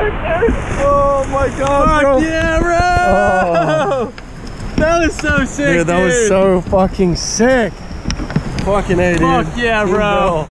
Oh my god, bro. Fuck yeah, bro! Oh. That was so sick, Dude, that was so fucking sick. Fucking A, dude. Fuck yeah, bro.